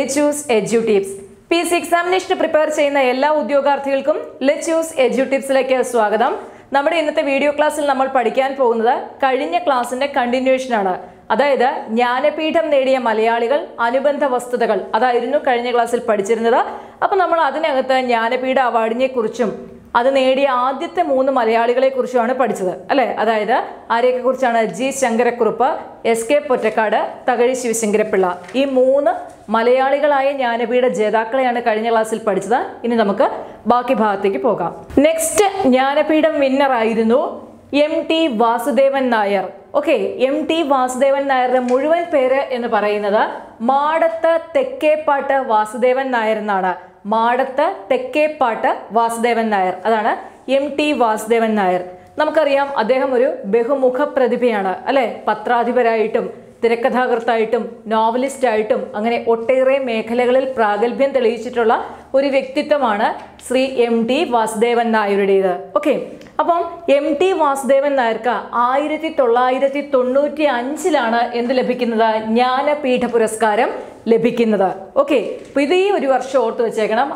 Let's edu tips. PSC എക്സാമിനേഷന് prepare ചെയ്യുന്ന എല്ലാ ഉദ്യോഗാർത്ഥികൾക്കും ലെറ്റ്സ് എഡ്യൂ ടിപ്സിലേക്ക് സ്വാഗതം. നമ്മുടെ ഇന്നത്തെ വീഡിയോ ക്ലാസ്സിൽ നമ്മൾ പഠിക്കാൻ പോകുന്നത് കഴിഞ്ഞ ക്ലാസ്സിന്റെ കണ്ടിന്യൂഷൻ ആണ്. അതായത് ജ്ഞാനപീഠം നേടിയ മലയാളികൾ, അനുബന്ധ വസ്തുതകൾ, അതായിരുന്നു കഴിഞ്ഞ ക്ലാസ്സിൽ പഠിച്ചിരുന്നത്. അപ്പോൾ നമ്മൾ അതിനകത്ത് ജ്ഞാനപീഠ അവാർഡിനെ കുറിച്ചും അത് നേടിയ ആദ്യത്തെ 3 മലയാളികളെ കുറിച്ചുമാണ് പഠിച്ചത് അല്ലേ. അതായത് ആരെയൊക്കെ കുറിച്ചാണ്? ജി ശങ്കരക്കുറുപ്പ്, SK പൊറ്റക്കാട്, തകഴി ശിവശങ്കരപ്പിള്ള. ഈ 3 മലയാളികളായ ജ്ഞാനപീഠ ജേതാക്കളെയാണ് കഴിഞ്ഞ ക്ലാസ്സിൽ പഠിച്ചത്. ഇനി നമുക്ക് ബാക്കി ഭാഗത്തേക്ക് പോകാം. നെക്സ്റ്റ് ജ്ഞാനപീഠം വിന്നർ ആയിരുന്നു MT Vasudevan Nair. Okay, MT Vasudevan നായരുടെ മുഴുവൻ പേര് എന്ന് പറയുന്നത് മാടത്ത് തെക്കേപ്പാട്ട് വാസുദേവൻ നായർ എന്നാണ്. മാടത്ത് തെക്കേപ്പാട്ട് വാസുദേവൻ നായർ, അതാണ് MT വാസുദേവൻ നായർ. നമുക്കറിയാം അദ്ദേഹം ഒരു ബഹുമുഖ പ്രതിഭയാണ് അല്ലെ. പത്രാധിപരായിട്ടും തിരക്കഥാകൃത്തായിട്ടും നോവലിസ്റ്റായിട്ടും അങ്ങനെ ഒട്ടേറെ മേഖലകളിൽ പ്രാഗൽഭ്യം തെളിയിച്ചിട്ടുള്ള ഒരു വ്യക്തിത്വമാണ് ശ്രീ MT വാസുദേവൻ നായരുടേത്. ഓക്കെ, അപ്പം MT വാസുദേവൻ നായർക്ക് 1995 എന്ത് ലഭിക്കുന്നത്? ജ്ഞാനപീഠ പുരസ്കാരം ലഭിക്കുന്നത്. ഓക്കെ, അപ്പൊ ഇത് ഈ ഒരു വർഷം ഓർത്ത് വെച്ചേക്കണം.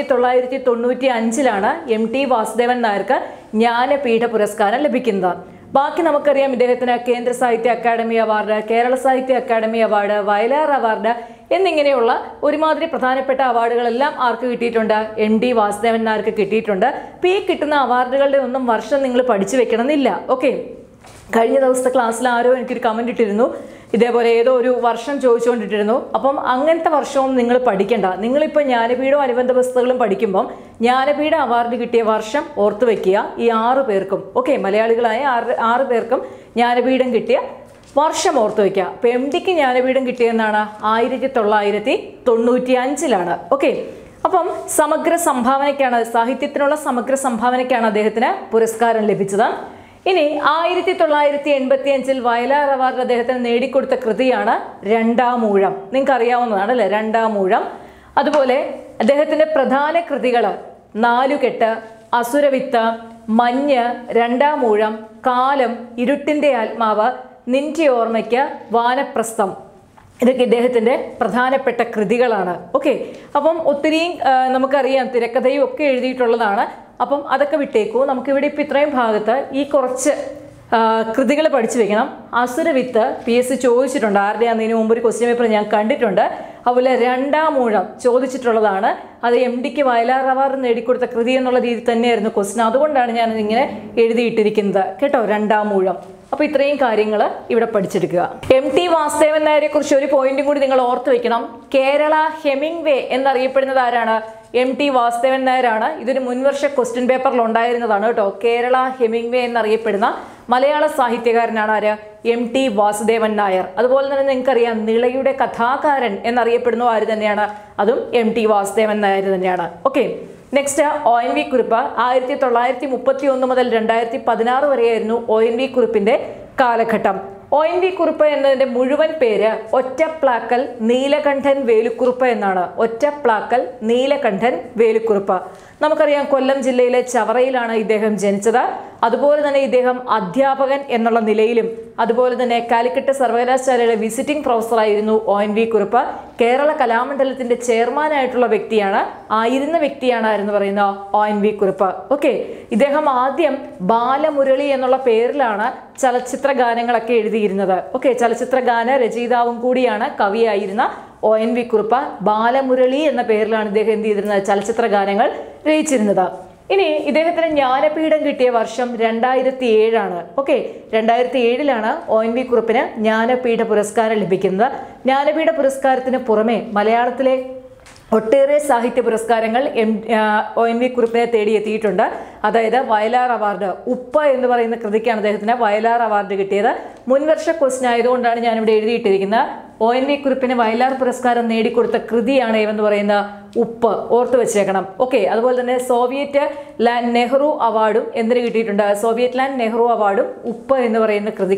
1995 MT വാസുദേവൻ നായർക്ക് ജ്ഞാനപീഠ പുരസ്കാരം ലഭിക്കുന്നത്. ബാക്കി നമുക്കറിയാം ഇദ്ദേഹത്തിന് കേന്ദ്ര സാഹിത്യ അക്കാദമി അവാർഡ്, കേരള സാഹിത്യ അക്കാദമി അവാർഡ്, വയലാർ അവാർഡ് എന്നിങ്ങനെയുള്ള ഒരുമാതിരി പ്രധാനപ്പെട്ട അവാർഡുകളെല്ലാം ആർക്ക് കിട്ടിയിട്ടുണ്ട്? MT വാസുദേവൻ നായർക്ക് കിട്ടിയിട്ടുണ്ട്. അപ്പോൾ ഈ കിട്ടുന്ന അവാർഡുകളുടെ ഒന്നും വർഷം നിങ്ങൾ പഠിച്ചു വെക്കണമെന്നില്ല. ഓക്കെ, കഴിഞ്ഞ ദിവസത്തെ ക്ലാസ്സിൽ ആരോ എനിക്കൊരു കമൻറ്റ് ഇട്ടിരുന്നു, ഇതേപോലെ ഏതോ ഒരു വർഷം ചോദിച്ചുകൊണ്ടിട്ടിരുന്നു. അപ്പം അങ്ങനത്തെ വർഷവും നിങ്ങൾ പഠിക്കേണ്ട. നിങ്ങളിപ്പോൾ ജ്ഞാനപീഠവും അനുബന്ധ പുസ്തകങ്ങളും പഠിക്കുമ്പം ജ്ഞാനപീഠ അവാർഡ് കിട്ടിയ വർഷം ഓർത്ത് വെക്കുക. ഈ 6 പേർക്കും, ഓക്കെ, മലയാളികളായ 6 പേർക്കും ജ്ഞാനപീഠം കിട്ടിയ വർഷം ഓർത്ത് വയ്ക്കുക. അപ്പോൾ MTക്ക് ജ്ഞാനപീഠം കിട്ടിയെന്നാണ് 1995. ഓക്കെ, അപ്പം സമഗ്ര സംഭാവനയ്ക്കാണ്, സാഹിത്യത്തിനുള്ള സമഗ്ര സംഭാവനയ്ക്കാണ് അദ്ദേഹത്തിന് പുരസ്കാരം ലഭിച്ചത്. ഇനി 1985 വയലാർ അവാർഡ് അദ്ദേഹത്തിന് നേടിക്കൊടുത്ത കൃതിയാണ് രണ്ടാം ഊഴം. നിങ്ങൾക്ക് അറിയാവുന്നതാണ് അല്ലേ, രണ്ടാം ഊഴം. അതുപോലെ അദ്ദേഹത്തിന്റെ പ്രധാന കൃതികൾ നാലുകെട്ട്, അസുരവിത്ത്, മഞ്ഞ്, രണ്ടാം ഊഴം, കാലം, ഇരുട്ടിന്റെ ആത്മാവ്, നിന്റെ ഓർമ്മയ്ക്ക്, വാനപ്രസ്ഥം, ഇതൊക്കെ ഇദ്ദേഹത്തിൻ്റെ പ്രധാനപ്പെട്ട കൃതികളാണ്. ഓക്കെ, അപ്പം ഒത്തിരിയും നമുക്കറിയാം തിരക്കഥയും ഒക്കെ എഴുതിയിട്ടുള്ളതാണ്. അപ്പം അതൊക്കെ വിട്ടേക്കൂ. നമുക്കിവിടെ ഇപ്പം ഇത്രയും ഭാഗത്ത് ഈ കുറച്ച് കൃതികൾ പഠിച്ചു വെക്കണം. അസുരവിത്ത് PSC ചോദിച്ചിട്ടുണ്ട്, ആരുടെയാണ് ഇതിനു മുമ്പ് ഒരു ക്വസ്റ്റ്യൻ പേപ്പർ ഞാൻ കണ്ടിട്ടുണ്ട്. അതുപോലെ രണ്ടാം ഊഴം ചോദിച്ചിട്ടുള്ളതാണ്. അത് MTക്ക് വയലാർ അവാർഡ് നേടിക്കൊടുത്ത കൃതി എന്നുള്ള രീതിയിൽ തന്നെയായിരുന്നു ക്വസ്റ്റ്യൻ. അതുകൊണ്ടാണ് ഞാൻ ഇങ്ങനെ എഴുതിയിട്ടിരിക്കുന്നത് കേട്ടോ, രണ്ടാം ഊഴം. അപ്പോൾ ഇത്രയും കാര്യങ്ങൾ ഇവിടെ പഠിച്ചെടുക്കുക. MT വാസുദേവൻ നായരെ കുറിച്ച് ഒരു പോയിന്റും കൂടി നിങ്ങൾ ഓർത്ത് വെക്കണം. കേരള ഹെമിംഗ്വേ എന്നറിയപ്പെടുന്നത് ആരാണ്? MT വാസുദേവൻ നായരാണ്. ഇതൊരു മുൻവർഷ ക്വസ്റ്റ്യൻ പേപ്പറിൽ ഉണ്ടായിരുന്നതാണ് കേട്ടോ. കേരള ഹെമിംഗ്വേ എന്നറിയപ്പെടുന്ന മലയാള സാഹിത്യകാരനാണ് ആര്? MT വാസുദേവൻ നായർ. അതുപോലെ തന്നെ നിങ്ങൾക്കറിയാം നിളയുടെ കഥാകാരൻ എന്നറിയപ്പെടുന്ന ആര് തന്നെയാണ്? അതും MT വാസുദേവൻ നായർ തന്നെയാണ്. Okay, next ONV Kurup. 1931 മുതൽ 2016 വരെയായിരുന്നു ONV കുറുപ്പിന്റെ കാലഘട്ടം. ONV കുറുപ്പ് എന്നതിന്റെ മുഴുവൻ പേര് ഒറ്റപ്ലാക്കൽ നീലകണ്ഠൻ വേലുക്കുറുപ്പ് എന്നാണ്. ഒറ്റപ്ലാക്കൽ നീലകണ്ഠൻ വേലുക്കുറുപ്പ്. നമുക്കറിയാം കൊല്ലം ജില്ലയിലെ ചവറയിലാണ് ഇദ്ദേഹം ജനിച്ചത്. അതുപോലെ തന്നെ ഇദ്ദേഹം അധ്യാപകൻ എന്നുള്ള നിലയിലും അതുപോലെ തന്നെ കാലിക്കറ്റ് സർവകലാശാലയുടെ വിസിറ്റിംഗ് പ്രൊഫസറായിരുന്നു ONV കുറുപ്പ്. കേരള കലാമണ്ഡലത്തിന്റെ ചെയർമാനായിട്ടുള്ള വ്യക്തിയാണ്, ആയിരുന്നു പറയുന്ന ONV കുറുപ്പ്. ഓക്കെ, ഇദ്ദേഹം ആദ്യം ബാലമുരളി എന്നുള്ള പേരിലാണ് ചലച്ചിത്ര ഗാനങ്ങളൊക്കെ എഴുതിയിരുന്നത്. ഓക്കെ, ചലച്ചിത്ര ഗാന രചയിതാവും കൂടിയാണ്, കവിയായിരുന്ന ONV കുറുപ്പ് ബാലമുരളി എന്ന പേരിലാണ് ഇദ്ദേഹം എന്ത് ചെയ്തിരുന്നത്? ചലച്ചിത്ര ഗാനങ്ങൾ രചിച്ചിരുന്നത്. ഇനി ഇദ്ദേഹത്തിന് ജ്ഞാനപീഠം കിട്ടിയ വർഷം 2007. ഓക്കെ, 2007 ONV കുറുപ്പിന് ജ്ഞാനപീഠ പുരസ്കാരം ലഭിക്കുന്നത്. ജ്ഞാനപീഠ പുരസ്കാരത്തിന് പുറമെ മലയാളത്തിലെ ഒട്ടേറെ സാഹിത്യ പുരസ്കാരങ്ങൾ ONV കുറുപ്പിനെ തേടിയെത്തിയിട്ടുണ്ട്. അതായത് വയലാർ അവാർഡ്, ഉപ്പ എന്ന് പറയുന്ന കൃതിക്കാണ് അദ്ദേഹത്തിന് വയലാർ അവാർഡ് കിട്ടിയത്. മുൻവർഷ ക്വസ്റ്റ്യൻ ആയതുകൊണ്ടാണ് ഞാനിവിടെ എഴുതിയിട്ടിരിക്കുന്നത്. ONV കുറുപ്പിന് വയലാർ പുരസ്കാരം നേടിക്കൊടുത്ത കൃതിയാണ് എന്ന് പറയുന്ന ഉപ്പ്, ഓർത്ത് വെച്ചേക്കണം. ഓക്കെ, അതുപോലെ തന്നെ സോവിയറ്റ് ലാൻഡ് നെഹ്റു അവാർഡും എന്തിനു കിട്ടിയിട്ടുണ്ട്? സോവിയറ്റ് ലാൻഡ് നെഹ്റു അവാർഡും ഉപ്പ് എന്ന് പറയുന്ന കൃതിക്ക്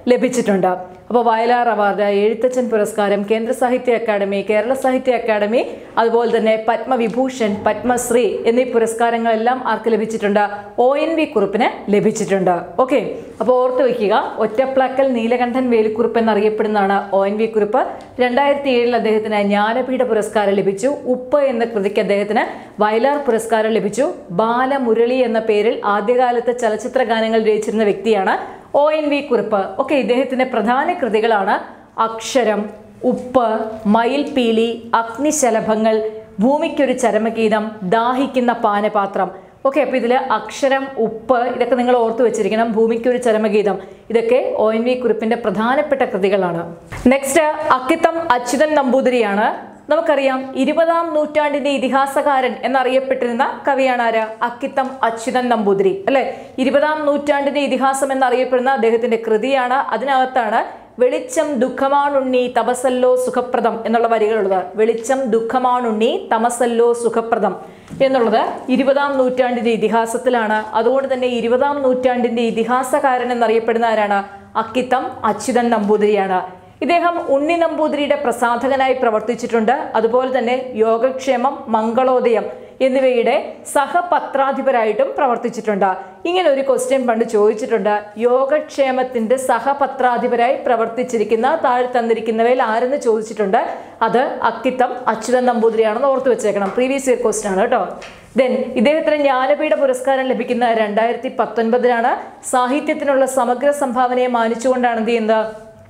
ലഭിച്ചിട്ടുണ്ട്. അപ്പോൾ വയലാർ അവാർഡ്, എഴുത്തച്ഛൻ പുരസ്കാരം, കേന്ദ്ര സാഹിത്യ അക്കാദമി, കേരള സാഹിത്യ അക്കാദമി, അതുപോലെ തന്നെ പത്മവിഭൂഷൺ, പത്മശ്രീ എന്നീ പുരസ്കാരങ്ങളെല്ലാം ആർക്ക് ലഭിച്ചിട്ടുണ്ട്? ONV കുറുപ്പിന് ലഭിച്ചിട്ടുണ്ട്. ഓക്കെ, അപ്പോൾ ഓർത്തു വയ്ക്കുക, ഒറ്റപ്ലാക്കൽ നീലകണ്ഠൻ വേലിക്കുറുപ്പ് എന്നറിയപ്പെടുന്നതാണ് ONV കുറുപ്പ്. 2007 അദ്ദേഹത്തിന് ജ്ഞാനപീഠ പുരസ്കാരം ലഭിച്ചു. ഉപ്പ് എന്ന കൃതിക്ക് അദ്ദേഹത്തിന് വയലാർ പുരസ്കാരം ലഭിച്ചു. ബാലമുരളി എന്ന പേരിൽ ആദ്യകാലത്ത് ചലച്ചിത്ര ഗാനങ്ങൾ രചിച്ചിരുന്ന വ്യക്തിയാണ് ONV കുറുപ്പ്. ഓക്കെ, ഇദ്ദേഹത്തിന്റെ പ്രധാന കൃതികളാണ് അക്ഷരം, ഉപ്പ്, മയിൽപീലി, അഗ്നിശലഭങ്ങൾ, ഭൂമിക്കൊരു ചരമഗീതം, ദാഹിക്കുന്ന പാനപാത്രം. ഓക്കെ, അപ്പോൾ ഇതിൽ അക്ഷരം, ഉപ്പ് ഇതൊക്കെ നിങ്ങൾ ഓർത്തു വെച്ചിരിക്കണം. ഭൂമിക്കൊരു ചരമഗീതം ഇതൊക്കെ ONV കുറുപ്പിന്റെ പ്രധാനപ്പെട്ട കൃതികളാണ്. നെക്സ്റ്റ് അക്കിത്തം അച്യുതൻ നമ്പൂതിരിയാണ്. നമുക്കറിയാം 20-ാം നൂറ്റാണ്ടിന്റെ ഇതിഹാസകാരൻ എന്നറിയപ്പെട്ടിരുന്ന കവിയാണ് ആര്? അക്കിത്തം അച്യുതൻ നമ്പൂതിരി അല്ലെ. 20-ാം നൂറ്റാണ്ടിന്റെ ഇതിഹാസം എന്നറിയപ്പെടുന്ന അദ്ദേഹത്തിന്റെ കൃതിയാണ്. അതിനകത്താണ് വെളിച്ചം ദുഃഖമാണുണ്ണി തപസല്ലോ സുഖപ്രദം എന്നുള്ള വരികളുള്ളത്. വെളിച്ചം ദുഃഖമാണുണ്ണി തമസല്ലോ സുഖപ്രദം എന്നുള്ളത് 20-ാം നൂറ്റാണ്ടിന്റെ ഇതിഹാസത്തിലാണ്. അതുകൊണ്ട് തന്നെ 20-ാം നൂറ്റാണ്ടിന്റെ ഇതിഹാസകാരൻ എന്നറിയപ്പെടുന്ന ആരാണ്? അക്കിത്തം അച്യുതൻ നമ്പൂതിരിയാണ്. ഇദ്ദേഹം ഉണ്ണി നമ്പൂതിരിയുടെ പ്രസാധകനായി പ്രവർത്തിച്ചിട്ടുണ്ട്. അതുപോലെ തന്നെ യോഗക്ഷേമം, മംഗളോദയം എന്നിവയുടെ സഹപത്രാധിപരായിട്ടും പ്രവർത്തിച്ചിട്ടുണ്ട്. ഇങ്ങനെ ഒരു ക്വസ്റ്റ്യൻ പണ്ട് ചോദിച്ചിട്ടുണ്ട്. യോഗക്ഷേമത്തിന്റെ സഹപത്രാധിപരായി പ്രവർത്തിച്ചിരിക്കുന്ന താഴെ തന്നിരിക്കുന്നവയിൽ ആരെന്ന് ചോദിച്ചിട്ടുണ്ട്. അത് അക്കിത്തം അച്യുതൻ നമ്പൂതിരിയാണെന്ന് ഓർത്തു വെച്ചേക്കണം. പ്രീവിയസ് ഇയർ ക്വസ്റ്റ്യൻ ആണ് കേട്ടോ. ദെൻ ഇദ്ദേഹത്തിന് ജ്ഞാനപീഠ പുരസ്കാരം ലഭിക്കുന്ന 2019 സാഹിത്യത്തിനുള്ള സമഗ്ര സംഭാവനയെ മാനിച്ചുകൊണ്ടാണ് എന്ത് ചെയ്യുന്നത്?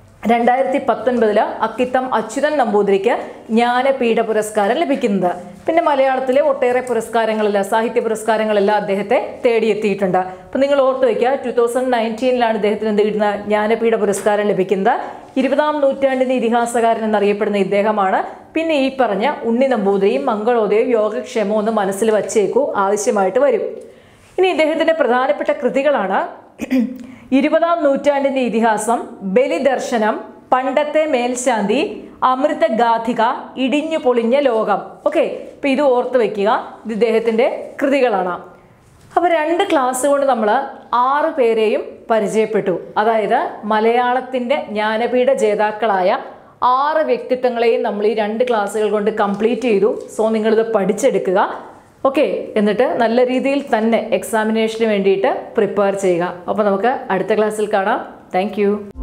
2019 അക്കിത്തം അച്യുതൻ നമ്പൂതിരിക്ക് ജ്ഞാനപീഠ പുരസ്കാരം ലഭിക്കുന്നത്. പിന്നെ മലയാളത്തിലെ ഒട്ടേറെ പുരസ്കാരങ്ങളെല്ലാം, സാഹിത്യ പുരസ്കാരങ്ങളെല്ലാം അദ്ദേഹത്തെ തേടിയെത്തിയിട്ടുണ്ട്. അപ്പം നിങ്ങൾ ഓർത്തു വയ്ക്കുക, 2019 ഇദ്ദേഹത്തിന് എന്ത് കിട്ടുന്ന ജ്ഞാനപീഠ പുരസ്കാരം ലഭിക്കുന്നത്. 20-ാം നൂറ്റാണ്ടിന്റെ ഇതിഹാസകാരൻ എന്നറിയപ്പെടുന്ന ഇദ്ദേഹമാണ്. പിന്നെ ഈ പറഞ്ഞ ഉണ്ണി നമ്പൂതിരിയും മംഗളോദയവും യോഗക്ഷേമവും ഒന്ന് മനസ്സിൽ വച്ചേക്കൂ, ആവശ്യമായിട്ട് വരും. ഇനി ഇദ്ദേഹത്തിന്റെ പ്രധാനപ്പെട്ട കൃതികളാണ് 20-ാം നൂറ്റാണ്ടിന്റെ ഇതിഹാസം, ബലിദർശനം, പണ്ടത്തെ മേൽശാന്തി, അമൃതഗാഥിക, ഇടിഞ്ഞു പൊളിഞ്ഞ ലോകം. ഓക്കെ, ഇപ്പം ഇത് ഓർത്ത് വയ്ക്കുക, ഇത് ഇദ്ദേഹത്തിൻ്റെ കൃതികളാണ്. അപ്പോൾ 2 ക്ലാസ് കൊണ്ട് നമ്മൾ 6 പേരെയും പരിചയപ്പെട്ടു. അതായത് മലയാളത്തിൻ്റെ ജ്ഞാനപീഠ ജേതാക്കളായ 6 വ്യക്തിത്വങ്ങളെയും നമ്മൾ ഈ 2 ക്ലാസ്സുകൾ കൊണ്ട് കംപ്ലീറ്റ് ചെയ്തു. സോ നിങ്ങളിത് പഠിച്ചെടുക്കുക. ഓക്കെ, എന്നിട്ട് നല്ല രീതിയിൽ തന്നെ എക്സാമിനേഷന് വേണ്ടിയിട്ട് പ്രിപ്പയർ ചെയ്യുക. അപ്പോൾ നമുക്ക് അടുത്ത ക്ലാസ്സിൽ കാണാം. താങ്ക്